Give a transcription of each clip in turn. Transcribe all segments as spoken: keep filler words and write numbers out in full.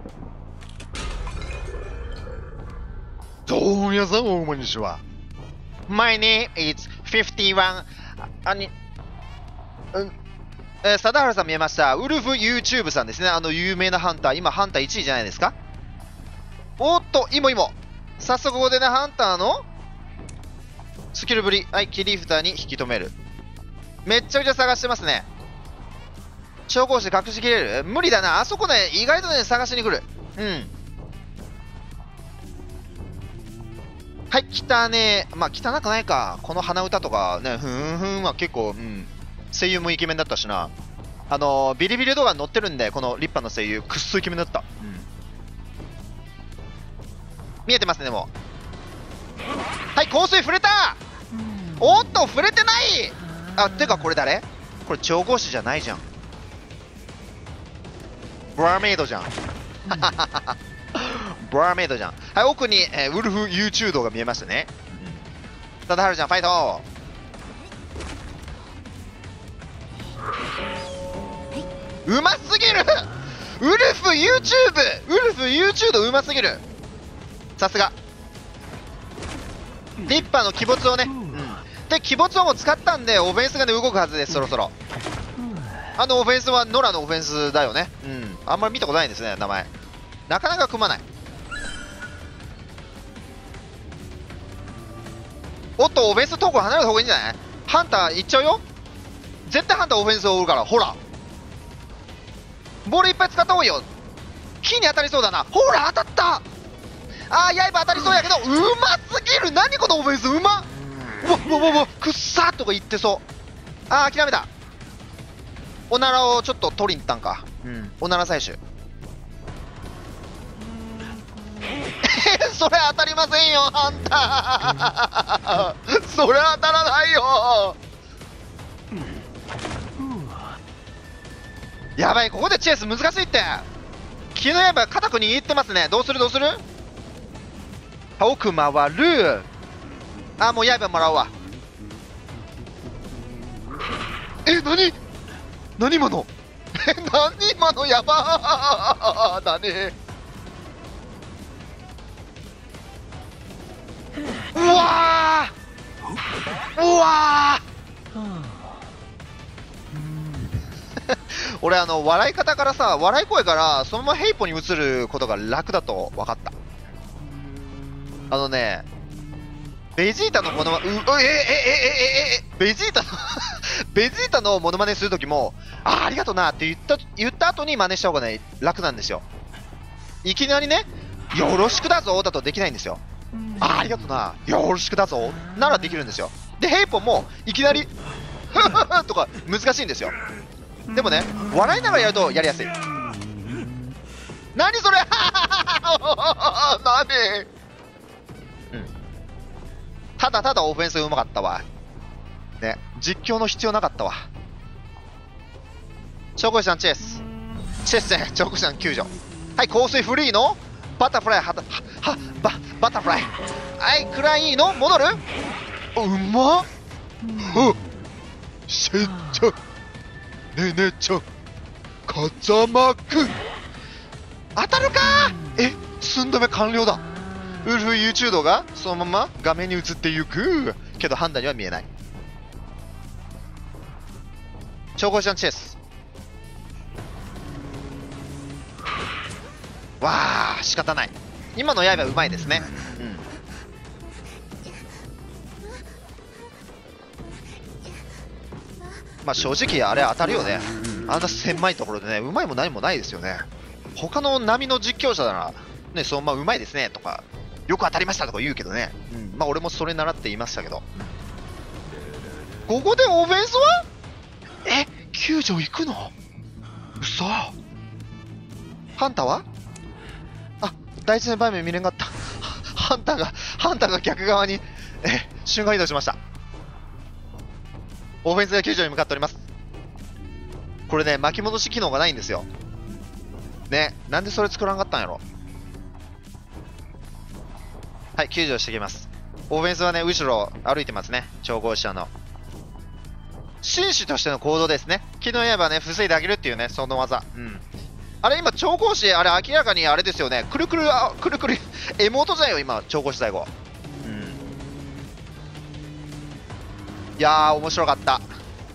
どうも皆さん、こんにちは。My name is フィフティーワン。あに、うん、えー、貞治さん見えました。ウルフ YouTube さんですね。あの有名なハンター。今、ハンターいちいじゃないですか。おっと、いもいも。早速ここでね、ハンターのスキルぶり。はい、切り札に引き止める。めっちゃくちゃ探してますね。調光師隠しきれる？無理だな。あそこね、意外とね、探しに来る。うん。はい、汚ねえ。まあ、汚くないか。この鼻歌とかね、ふんふんは結構、うん。声優もイケメンだったしな。あのー、ビリビリ動画に載ってるんで、この立派な声優、くっそイケメンだった。うん。見えてますね、でも。はい、香水触れた！おっと、触れてない！あ、てかこれ誰？これ調合師じゃないじゃん。ブラメイドじゃん。ブラメイドじゃん。はい、奥に、えー、ウルフ YouTube が見えましたね。貞治ちゃん、ファイト！うますぎる！ウルフ YouTube！ ウルフ YouTube うますぎる！さすが。リッパーの鬼没をね。うん。で、鬼没をも使ったんで、オフェンスがね、動くはずです、そろそろ。あのオフェンスはノラのオフェンスだよね。うん。あんまり見たことないんですね、名前。なかなか組まない。おっと、オフェンス投稿離れた方がいいんじゃない？ハンター行っちゃうよ。絶対ハンターオフェンスを追うから、ほら。ボールいっぱい使った方がいいよ。木に当たりそうだな。ほら、当たった。あー、刃当たりそうやけど、うますぎる。何このオフェンス、うまっ。うわ、うわ、うわ、うわ、くっさーとか言ってそう。あー、諦めた。おならをちょっと取りに行ったんか。うん。おなら採取。それ当たりませんよ、ハンター。それ当たらないよ。やばい、ここでチェイス難しいって。木の刃固く握ってますね。どうするどうする？奥回る。あ、もう刃もらうわ。え、なになに今のえ、なに今のやばーだね。うわーうわー俺、あの笑い方からさ、笑い声からそのままヘイポに移ることが楽だと分かった。あのね、ベジータのモノマネ、うえええええええベジータのベジータのモノマネするときも、ああ、ありがとなって言った言った後に真似した方がね、楽なんですよ。いきなりね、よろしくだぞだとできないんですよ。ああ、ありがとな、よろしくだぞならできるんですよ。で、ヘイポンもいきなりとか難しいんですよ。でもね、笑いながらやるとやりやすい。何それ何、うん、ただただオフェンスうまかったわね。実況の必要なかったわ。チョコシさんチェスチェスね、チョコシさん救助。はい、香水フリーのバタフライはははババタフライ。はい、クライの戻る。うまっ。うん、しっちゃねねちゃん、風間くん当たるかー。え、寸止め完了だ。ウルフ YouTube がそのまま画面に映っていくけどハンターには見えない。超高ちゃんチェス。わあ、仕方ない。今の刃うまいですね。うん。まあ正直あれ当たるよね。うん、あんな狭いところでね、うまいも何もないですよね。他の波の実況者なら、ね、そのままうまいですねとか、よく当たりましたとか言うけどね。うん、まあ俺もそれ習って言いましたけど。ここでオフェンスはえ、救助行くの？嘘。ハンターはあ、第一の場面見れんかった。ハンターが、ハンターが逆側に、え、瞬間移動しました。オフェンスが救助に向かっております。これね、巻き戻し機能がないんですよ。ね、なんでそれ作らんかったんやろ。はい、救助してきます。オフェンスはね、後ろ歩いてますね。調合者の。紳士としての行動ですね。木の刃ね、防いであげるっていうね、その技。うん。 あれ今調香師、あれ明らかにあれですよね。くるくる、あ、くるくる、エモートじゃんよ、今、調香師最後。うん。いやー、面白かった。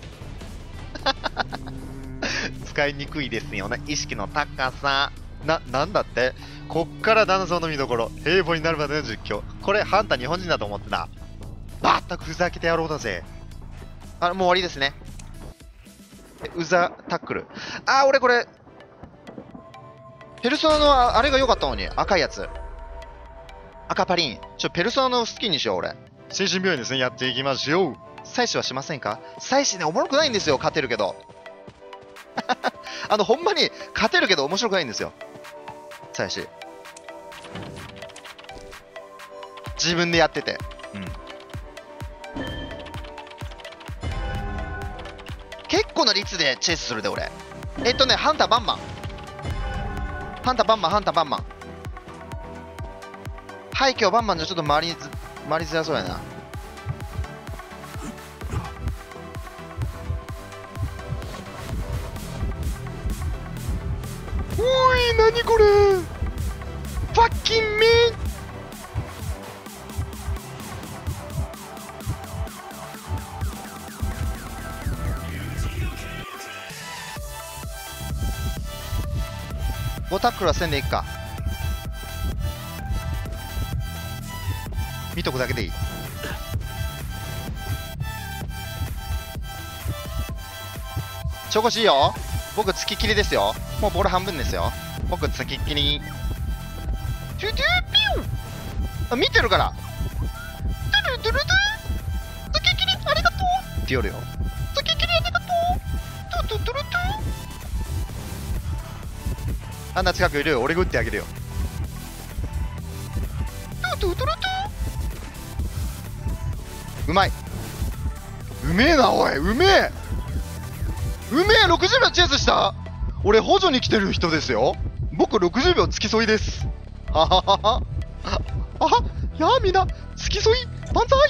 使いにくいですよね。意識の高さ。な、なんだって、こっから断層の見どころ。平凡になるまでの実況。これ、ハンター日本人だと思ってた。まったくふざけてやろうだぜ。あ、もう終わりですね。うざタックル。あー、俺これ、ペルソナのあれが良かったのに、赤いやつ。赤パリン。ちょ、ペルソナのスキンにしよう、俺。精神病院ですね、やっていきましょう。祭祀はしませんか？祭祀ね、おもろくないんですよ、勝てるけど。あの、ほんまに、勝てるけど面白くないんですよ。祭祀。自分でやってて。うん。結構な率でチェイスするで、俺。えっとね、ハンターバンマン。ハンターバンマン、ハンターバンマン。廃墟バンマンじゃちょっと回りず、回りづらそうやな。おい、なにこれ。ファッキンメン。ボタックルはせんでいくか。見とくだけでいい。調子いいよ。僕つきっきりですよ。もうボール半分ですよ。僕つきっきり。トゥトゥピュー。あ、見てるから。トゥルトゥルトゥ。つきっきりありがとうって言うよ。つきっきりありがとう。トゥトゥトゥルトゥ。あんな近くいるよ。俺が打ってあげるよ。トゥトゥトゥルトゥ。うまい。うめえな、おい。うめえ。うめえ。ろくじゅうびょうチェイスした。俺補助に来てる人ですよ。僕ろくじゅうびょう付き添いです。はははは。あは、やあ、みんな付き添い万歳。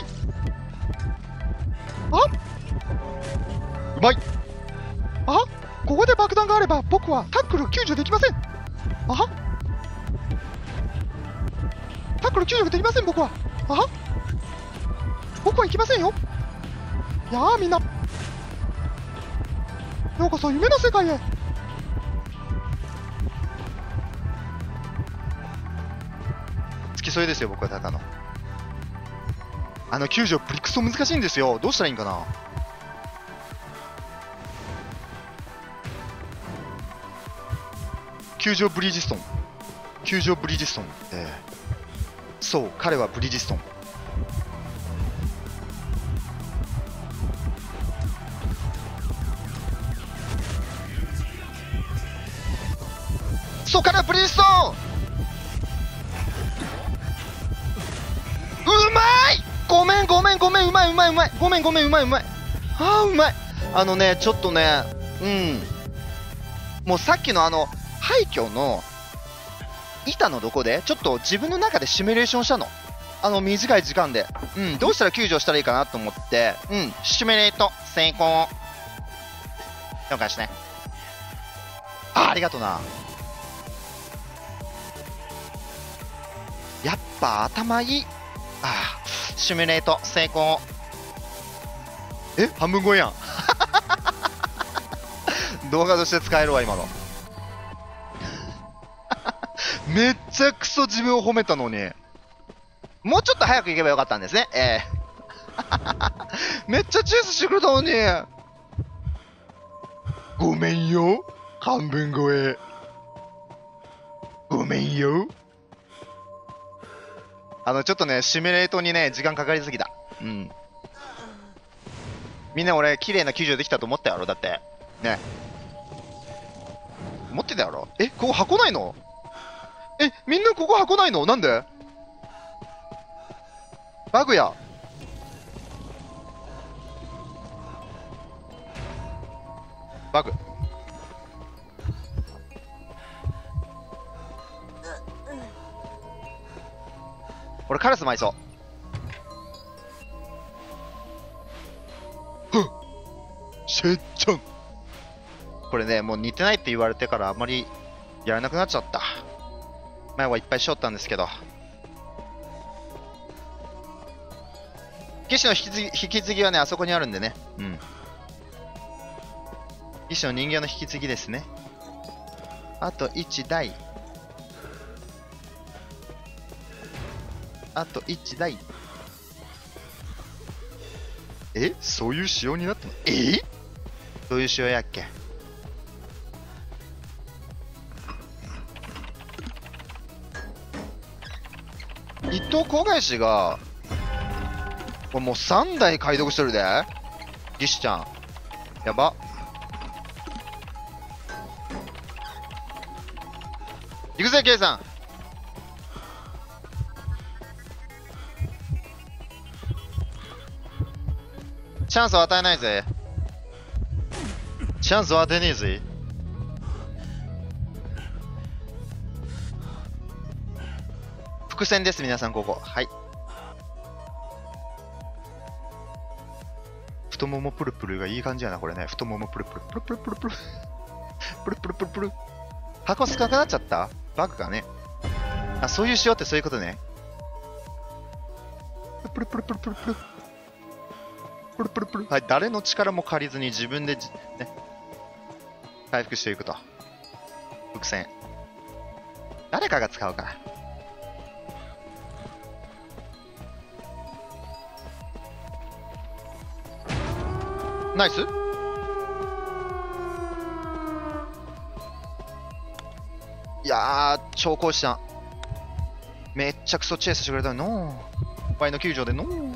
あ、うまい。あ、ここで爆弾があれば僕はタックル救助できません。あは、タックル救助できません。僕はあは、僕は行きませんよ。やあ、みんなようこそ夢の世界へ。付き添いですよ、僕はただの。あの救助ブリクソ難しいんですよ。どうしたらいいんかな。救助ブリヂストン。救助ブリヂストン。えー、そう、彼はブリヂストン。そう、彼はブリヂストン。うまい。ごめんごめんごめん。うまいうまいうまい。ごめんごめん、うまいうまい。あー、うまい。あのね、ちょっとね、うん、もうさっきのあの廃墟の板のどこでちょっと自分の中でシミュレーションしたの。あの短い時間で、うん、どうしたら救助したらいいかなと思って、うん、シミュレート成功。了解しね。あ、ありがとな。やっぱ頭いい。ああ、シミュレート成功。え、半分超えやん。動画として使えるわ、今の。めっちゃくそ自分を褒めたのに。もうちょっと早く行けばよかったんですね。ええー、めっちゃチェイスしてくれたのに。ごめんよ。半分超え。ごめんよ。あの、ちょっとね、シミュレートにね、時間かかりすぎた。うん。みんな俺、綺麗な救助できたと思ったやろ、だって。ね。思ってたやろ。え、ここ箱ないの？え、みんなここ箱ないの？なんで？バグや。バグ。俺カラス巻いそう。ふっ、シェッちゃん。これね、もう似てないって言われてからあんまりやらなくなっちゃった。前はいっぱいしょったんですけど。騎士の引き継ぎ、引き継ぎはね、あそこにあるんでね。うん。騎士の人形の引き継ぎですね。あといちだい。あといちだい。え、そういう仕様になったの？えどういう仕様やっけ？一等航海士がもうさんだい解読してるで、ギシちゃん。やば。行くぜ、ケイさん。チャンスを与えないぜ。チャンスを与えねえぜ。伏線です、皆さん、ここ。はい。太ももプルプルがいい感じやな、これね。太ももプルプルプルプルプルプル。プルプルプルプル。箱少なくなっちゃった？バグかね。あ、そういう仕様ってそういうことね。プルプルプルプルプル。プルプルプル。はい、誰の力も借りずに自分でじ、ね、回復していくと。伏線。誰かが使うから。ナイス。いやー、超高視さん。めっちゃくそチェイスしてくれたのー。ワイの球場でのー。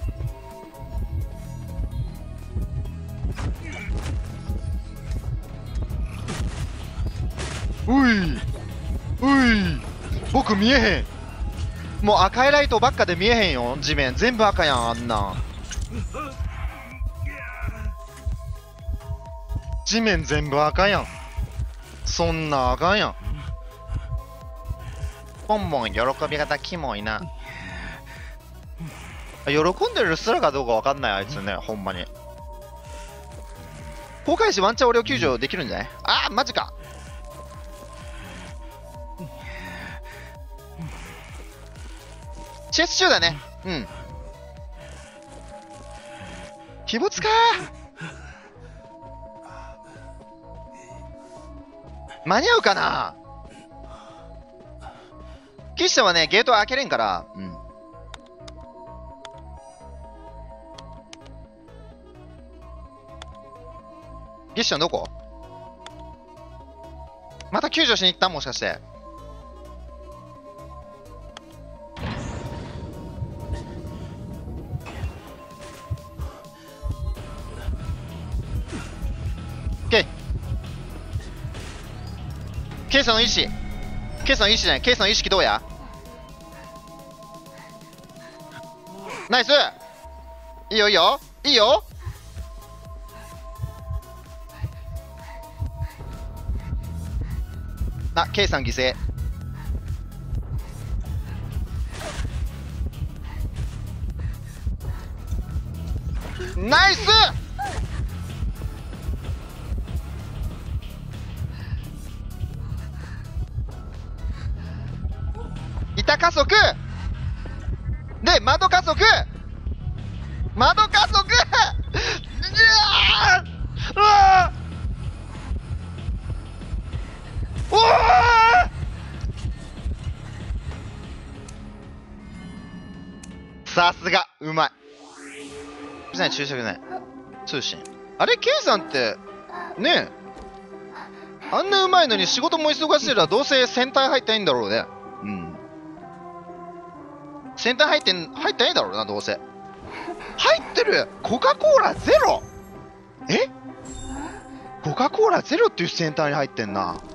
ういうい僕見えへん。もう赤いライトばっかで見えへんよ。地面全部赤やん、あんなん。地面全部赤やん。そんな赤やん。ボンボン喜び方キモいな。喜んでるすらかどうかわかんない、あいつね、ほんまに。航海士ワンチャン俺を救助できるんじゃない？あー、マジか。チェス中だね。うん。鬼没かー。間に合うかな。騎士はね、ゲート開けれんから。うん。騎士はどこ？また救助しに行った？もしかして。ケイさんの意識、ケイさんの意識じゃない、ケイさんの意識どうや？ナイス。いいよいいよいいよ。あ、ケイさん犠牲。ナイス。板加速で窓加速、窓加速。うわおおさすがうまい。ない注釈ない通信。あれ K さんってねえ、あんなうまいのに仕事も忙しいらどうせ戦隊入ってないんだろうね。うん、戦隊入ってん入ってないだろうな、どうせ。入ってる。コカ・コーラゼロ。えコカ・コーラゼロっていう戦隊に入ってんな。